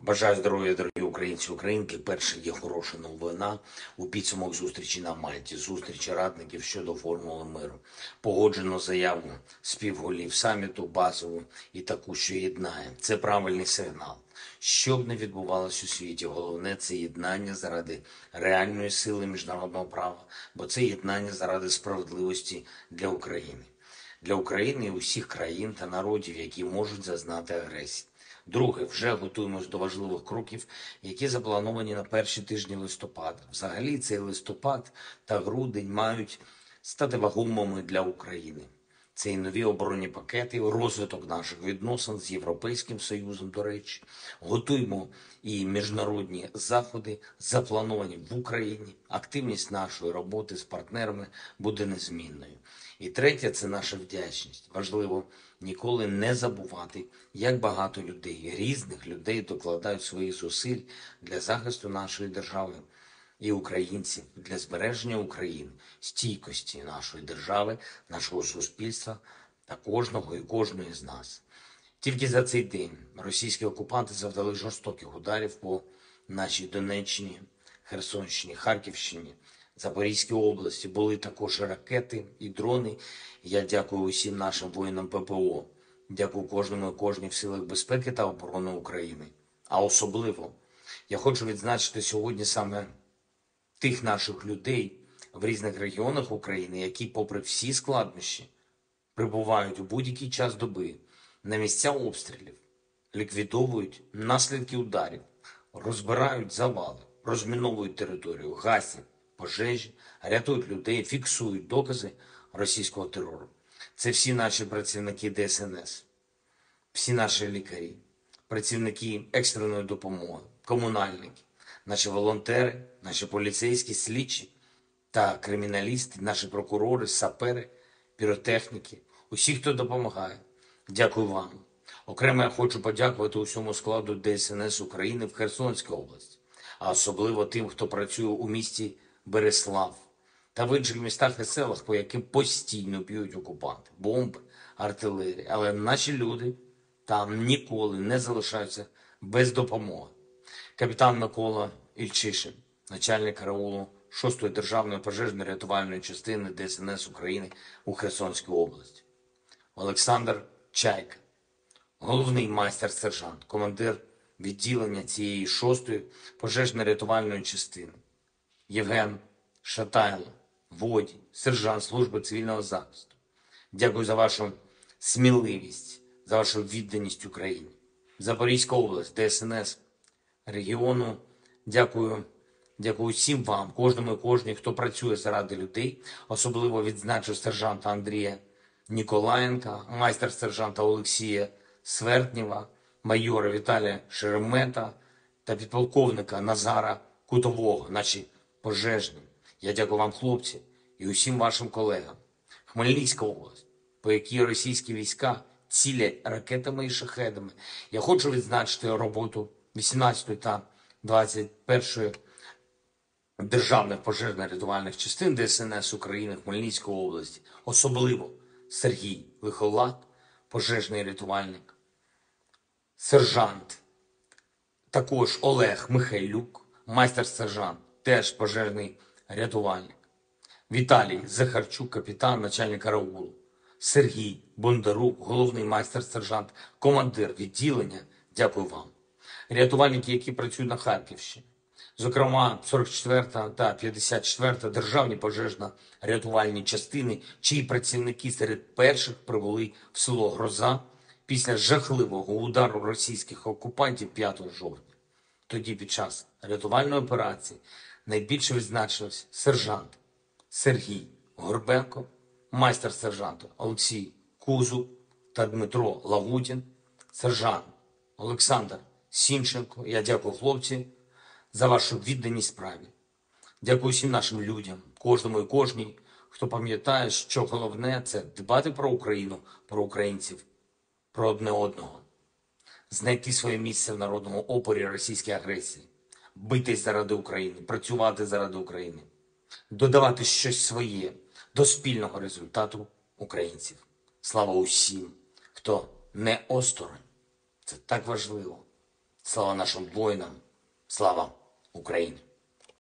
Бажаю здоров'я, дорогі українці і українки. Перше є хороша новина у підсумок зустрічі на Мальті. Зустрічі радників щодо формули миру. Погоджено заяву співголів саміту, базову і таку, що єднає. Це правильний сигнал. Що б не відбувалося у світі, головне – це єднання заради реальної сили міжнародного права, бо це єднання заради справедливості для України. Для України і усіх країн та народів, які можуть зазнати агресії. Друге, вже готуємось до важливих кроків, які заплановані на перші тижні листопада. Взагалі, цей листопад та грудень мають стати вагомими для України. Це і нові оборонні пакети, і розвиток наших відносин з Європейським Союзом, до речі. Готуємо і міжнародні заходи, заплановані в Україні. Активність нашої роботи з партнерами буде незмінною. І третє – це наша вдячність. Важливо ніколи не забувати, як багато людей, різних людей докладають своїх зусиль для захисту нашої держави і українців, для збереження України, стійкості нашої держави, нашого суспільства та кожного і кожної з нас. Тільки за цей день російські окупанти завдали жорстоких ударів по нашій Донеччині, Херсонщині, Харківщині, Запорізькій області. Були також ракети і дрони. Я дякую усім нашим воїнам ППО. Дякую кожному і кожній в силах безпеки та оборони України. А особливо я хочу відзначити сьогодні саме тих наших людей в різних регіонах України, які, попри всі складнощі, прибувають у будь-який час доби на місця обстрілів, ліквідовують наслідки ударів, розбирають завали, розміновують територію, гасять пожежі, рятують людей, фіксують докази російського терору. Це всі наші працівники ДСНС, всі наші лікарі, працівники екстреної допомоги, комунальники, наші волонтери, наші поліцейські, слідчі та криміналісти, наші прокурори, сапери, піротехніки, усі, хто допомагає. Дякую вам. Окремо я хочу подякувати усьому складу ДСНС України в Херсонській області, а особливо тим, хто працює у місті Береслав та в інших містах і селах, по яким постійно б'ють окупанти, бомби, артилерія. Але наші люди там ніколи не залишаються без допомоги. Капітан Микола Ільчишин, начальник караулу 6-ї державної пожежно-рятувальної частини ДСНС України у Херсонській області. Олександр Чайка, головний майстер-сержант, командир відділення цієї 6-ї пожежно-рятувальної частини. Євген Шатайло, водій, сержант служби цивільного захисту. Дякую за вашу сміливість, за вашу відданість Україні. Запорізька область, ДСНС регіону. Дякую всім вам, кожному і кожній, хто працює заради людей. Особливо відзначу сержанта Андрія Ніколаєнка, майстер-сержанта Олексія Свертнєва, майора Віталія Шеремета та підполковника Назара Кутового, наші пожежні. Я дякую вам, хлопці, і усім вашим колегам. Хмельницька область, по якій російські війська цілять ракетами і шахедами. Я хочу відзначити роботу 18-ї та 21-ї державних пожежно-рятувальних частин ДСНС України Хмельницької області. Особливо Сергій Лихолад, пожежний рятувальник, сержант, також Олег Михайлюк, майстер-сержант, теж пожежний рятувальник. Віталій Захарчук, капітан, начальник караулу. Сергій Бондарук, головний майстер-сержант, командир відділення. Дякую вам. Рятувальники, які працюють на Харківщині. Зокрема, 44-та та 54-та державні пожежно-рятувальні частини, чиї працівники серед перших прибули в село Гроза після жахливого удару російських окупантів 5 жовтня. Тоді під час рятувальної операції найбільше відзначився сержант Сергій Горбенко, майстер-сержант Олексій Кузуб та Дмитро Лавутін, сержант Олександр Сімченко. Я дякую, хлопці, за вашу відданість справі. Дякую всім нашим людям, кожному і кожній, хто пам'ятає, що головне – це дбати про Україну, про українців, про одне одного. Знайти своє місце в народному опорі російській агресії, битись заради України, працювати заради України, додавати щось своє до спільного результату українців. Слава усім, хто не осторонь. Це так важливо. Слава нашим воїнам! Слава Україні!